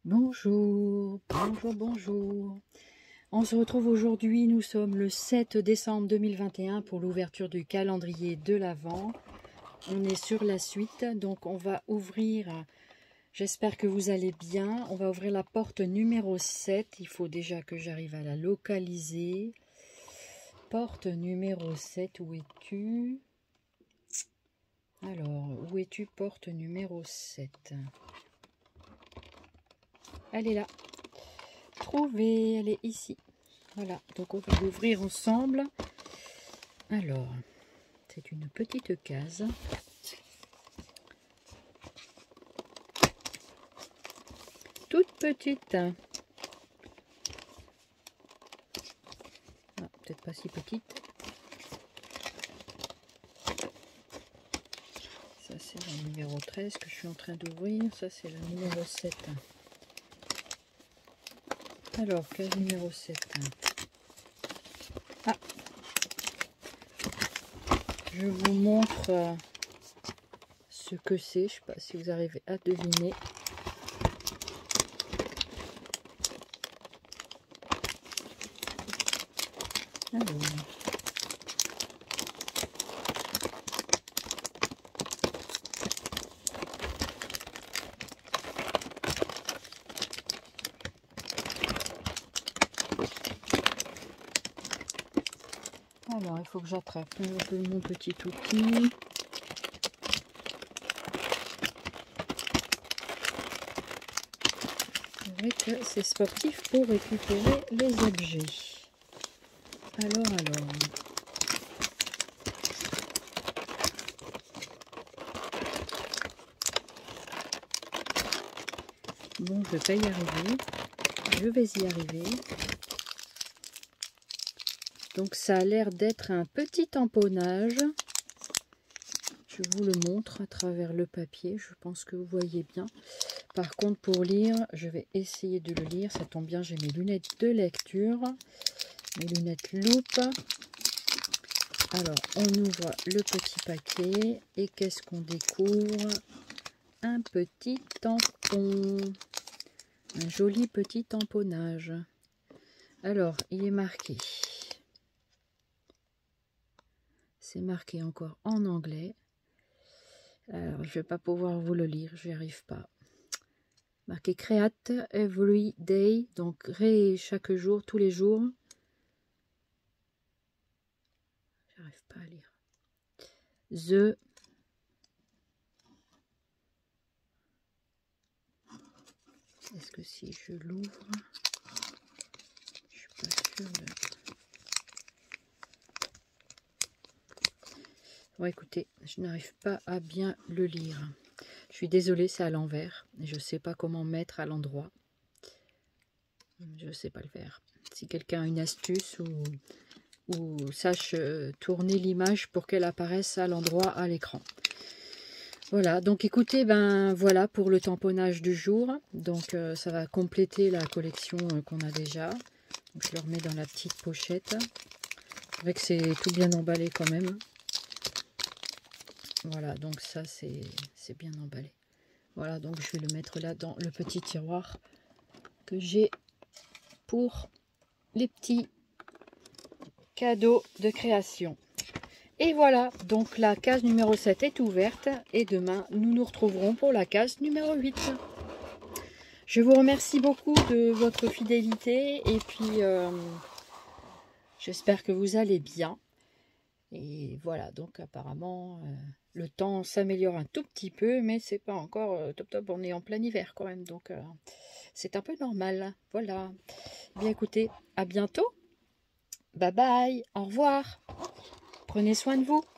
Bonjour, bonjour, bonjour. On se retrouve aujourd'hui, nous sommes le 7 décembre 2021 pour l'ouverture du calendrier de l'Avent. On est sur la suite, donc on va ouvrir, j'espère que vous allez bien, on va ouvrir la porte numéro 7. Il faut déjà que j'arrive à la localiser. Porte numéro 7, où es-tu? Alors, où es-tu, porte numéro 7? Elle est là. Trouvée, elle est ici. Voilà, donc on va l'ouvrir ensemble. Alors, c'est une petite case. Toute petite. Ah, peut-être pas si petite. Ça, c'est la numéro 13 que je suis en train d'ouvrir. Ça, c'est la numéro 7. Alors, case numéro 7. Ah, je vous montre ce que c'est. Je ne sais pas si vous arrivez à deviner. Alors, il faut que j'attrape un peu mon petit outil. C'est vrai que c'est sportif pour récupérer les objets. Alors. Bon, je vais pas y arriver. Je vais y arriver. Donc ça a l'air d'être un petit tamponnage. Je vous le montre à travers le papier. Je pense que vous voyez bien. Par contre, pour lire, je vais essayer de le lire. Ça tombe bien, j'ai mes lunettes de lecture. Mes lunettes loupe. Alors, on ouvre le petit paquet. Et qu'est-ce qu'on découvre? Un petit tampon. Un joli petit tamponnage. Alors, il est marqué. C'est marqué encore en anglais. Alors, je ne vais pas pouvoir vous le lire, je n'y arrive pas. Marqué create every day, donc créer chaque jour, tous les jours. J'arrive pas à lire. The Est-ce que si je l'ouvre, je suis pas sûre de... Bon, écoutez, je n'arrive pas à bien le lire. Je suis désolée, c'est à l'envers. Je ne sais pas comment mettre à l'endroit. Je ne sais pas le faire. Si quelqu'un a une astuce ou sache tourner l'image pour qu'elle apparaisse à l'endroit à l'écran. Voilà, donc écoutez, ben voilà pour le tamponnage du jour. Donc ça va compléter la collection qu'on a déjà. Donc, je le remets dans la petite pochette. C'est vrai que c'est tout bien emballé quand même. Voilà, donc ça c'est bien emballé. Voilà, donc je vais le mettre là dans le petit tiroir que j'ai pour les petits cadeaux de création. Et voilà, donc la case numéro 7 est ouverte et demain nous nous retrouverons pour la case numéro 8. Je vous remercie beaucoup de votre fidélité et puis j'espère que vous allez bien. Et voilà, donc apparemment le temps s'améliore un tout petit peu, mais c'est pas encore top top, on est en plein hiver quand même, donc c'est un peu normal. Voilà, bien écoutez, à bientôt, bye bye, au revoir, prenez soin de vous.